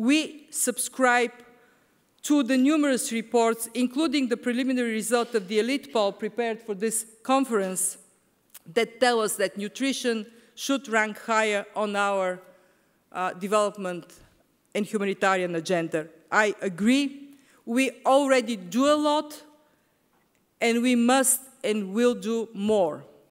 we subscribe to the numerous reports, including the preliminary result of the elite poll prepared for this conference, that tell us that nutrition should rank higher on our development and humanitarian agenda. I agree. We already do a lot, and we must and will do more.